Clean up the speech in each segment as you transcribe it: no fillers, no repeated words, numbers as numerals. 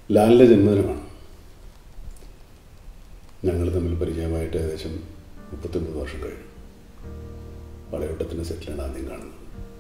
ലാലിൻ്റെ ജന്മദിനമാണ്. ഞങ്ങൾ തമ്മിൽ പരിചയമായിട്ട് ഏകദേശം 39 വർഷം കഴിഞ്ഞു. പടയോട്ടത്തിൻ്റെ സെറ്റിലാണ് ആദ്യം കാണുന്നത്.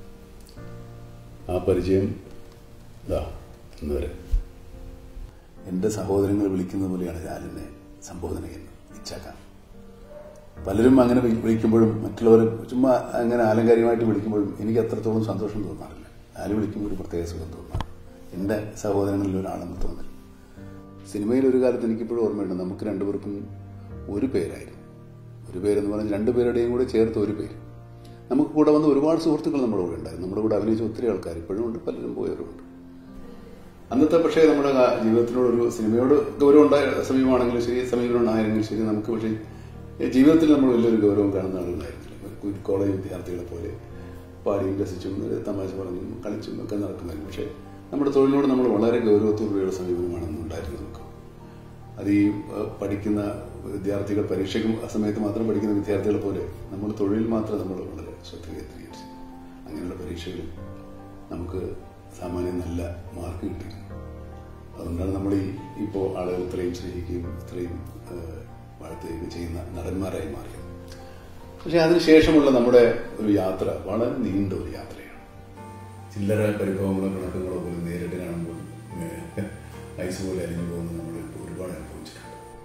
ആ പരിചയം ഇന്ന് വരെ. എൻ്റെ സഹോദരങ്ങൾ വിളിക്കുന്ന പോലെയാണ് ലാലിനെ സംബോധന ചെയ്യുന്നത്, ഇച്ചാക്ക. പലരും അങ്ങനെ വിളിക്കുമ്പോഴും മറ്റുള്ളവർ ചുമ്മാ അങ്ങനെ ആലങ്കാരികമായിട്ട് വിളിക്കുമ്പോഴും എനിക്ക് അത്രത്തോളം സന്തോഷം തോന്നാറില്ല. ലാല് വിളിക്കുമ്പോൾ ഒരു പ്രത്യേക സുഖം തോന്നാറ്. എൻ്റെ സഹോദരങ്ങളിൽ ഒരാളെന്ന് തോന്നില്ല. സിനിമയിൽ ഒരു കാലത്ത് എനിക്കിപ്പോഴും ഓർമ്മയുണ്ട്, നമുക്ക് രണ്ടുപേർക്കും ഒരു പേരായിരുന്നു. ഒരു പേരെന്ന് പറഞ്ഞാൽ രണ്ടുപേരുടെയും കൂടെ ചേർത്ത് ഒരു പേര്. നമുക്ക് കൂടെ വന്ന് ഒരുപാട് സുഹൃത്തുക്കൾ നമ്മുടെ കൂടെ ഉണ്ടായിരുന്നു. നമ്മുടെ കൂടെ അഭിനയിച്ച ഒത്തിരി ആൾക്കാർ ഇപ്പോഴും ഉണ്ട്, പലരും പോയവരുമുണ്ട്. അന്നത്തെ പക്ഷേ നമ്മുടെ ജീവിതത്തിനോടൊരു സിനിമയോട് ഗൗരവം ഉണ്ടായ സമീപമാണെങ്കിലും ശരി, സമീപനം ഉണ്ടായെങ്കിലും ശരി, നമുക്ക് പക്ഷേ ജീവിതത്തിൽ നമ്മൾ വലിയൊരു ഗൗരവം കാണുന്ന ആളുകളായിരുന്നില്ല. കോളേജ് വിദ്യാർത്ഥികളെ പോലെ പാടിയും രസിച്ചും തമാശ പറഞ്ഞും കളിച്ചും ഒക്കെ നടക്കുമായിരുന്നു. പക്ഷേ നമ്മുടെ തൊഴിലിനോട് നമ്മൾ വളരെ ഗൗരവത്തോടുള്ള സമീപനമാണ് ഉണ്ടായിരുന്നത്. നമുക്ക് അത് ഈ പഠിക്കുന്ന വിദ്യാർത്ഥികൾ, പരീക്ഷയ്ക്ക് ആ സമയത്ത് മാത്രം പഠിക്കുന്ന വിദ്യാർത്ഥികളെ പോലെ നമ്മൾ തൊഴിൽ മാത്രം നമ്മൾ വളരെ ശ്രദ്ധ കേന്ദ്രീകരിച്ചു. അങ്ങനെയുള്ള പരീക്ഷകളിൽ നമുക്ക് സാമാന്യം നല്ല മാർക്ക് കിട്ടിയിരുന്നു. അതുകൊണ്ടാണ് നമ്മൾ ഇപ്പോൾ ആളുകൾ ഇത്രയും സ്നേഹിക്കുകയും ഇത്രയും വാഴ്ത്തുകയും ചെയ്യുന്ന നടന്മാരായി മാറിയത്. പക്ഷെ അതിനുശേഷമുള്ള നമ്മുടെ ഒരു യാത്ര വളരെ നീണ്ട ഒരു യാത്രയാണ്. ചില്ലറ പരിഭവങ്ങളോ പിണക്കങ്ങളോ പോലും നേരിട്ട് കാണുമ്പോൾ ഐസ് പോലെ അലിഞ്ഞു പോകുന്നത് നമ്മൾ ഒരുപാട് അനുഭവിച്ചിട്ടുണ്ട്.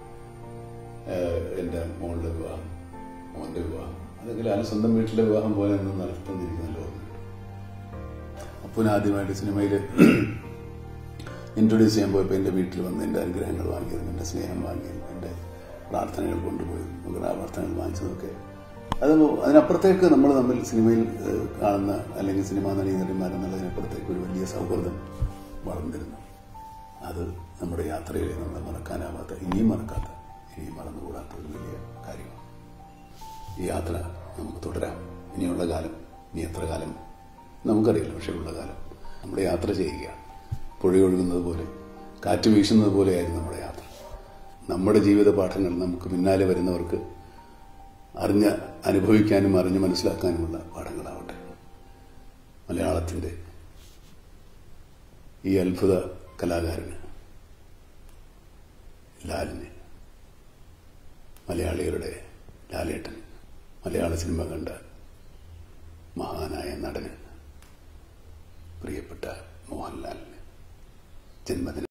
എൻ്റെ മോളുടെ വിവാഹം, മോൻ്റെ വിവാഹം, അതൊക്കെ ലാൽ സ്വന്തം വീട്ടിലെ വിവാഹം പോലെ നിന്ന് നടത്തുന്നിരിക്കുന്ന ഓർമ്മയുണ്ട്. അപ്പോൾ ആദ്യമായിട്ട് സിനിമയിൽ ഇൻട്രൊഡ്യൂസ് ചെയ്യാൻ പോയപ്പോൾ എൻ്റെ വീട്ടിൽ വന്ന് എൻ്റെ അനുഗ്രഹങ്ങൾ വാങ്ങിയതും എൻ്റെ സ്നേഹം വാങ്ങിയതും എൻ്റെ പ്രാർത്ഥനകൾ കൊണ്ടുപോയതും പ്രാർത്ഥനകൾ വാങ്ങിച്ചതൊക്കെ അതിനപ്പുറത്തേക്ക് നമ്മൾ തമ്മിൽ സിനിമയിൽ കാണുന്ന അല്ലെങ്കിൽ സിനിമാ നടീനടന്മാരെന്നുള്ളതിനപ്പുറത്തേക്ക് ഒരു വലിയ സൗഹൃദം വളർന്നിരുന്നു. അത് നമ്മുടെ യാത്രയിൽ നമ്മൾ മറക്കാനാവാത്ത, ഇനിയും മറക്കാത്ത, ഇനിയും മറന്നുകൂടാത്ത ഒരു വലിയ കാര്യമാണ്. ഈ യാത്ര നമുക്ക് തുടരാം. ഇനിയുള്ള കാലം, ഇനി എത്ര കാലം നമുക്കറിയില്ല, പക്ഷേ ഉള്ള കാലം നമ്മുടെ യാത്ര ചെയ്യുക. പുഴയൊഴുകുന്നത് പോലെ, കാറ്റ് വീശുന്നത് പോലെയായിരുന്നു നമ്മുടെ യാത്ര. നമ്മുടെ ജീവിത പാഠങ്ങൾ നമുക്ക് പിന്നാലെ വരുന്നവർക്ക് അറിഞ്ഞ് അനുഭവിക്കാനും അറിഞ്ഞ് മനസ്സിലാക്കാനുമുള്ള പാഠങ്ങളാവട്ടെ. മലയാളത്തിൻ്റെ ഈ അത്ഭുത കലാകാരന്, ലാലിന്, മലയാളികളുടെ ലാലേട്ടൻ, മലയാള സിനിമ കണ്ട മഹാനായ നടന്, പ്രിയപ്പെട്ട മോഹൻലാലിന് ജന്മദിനം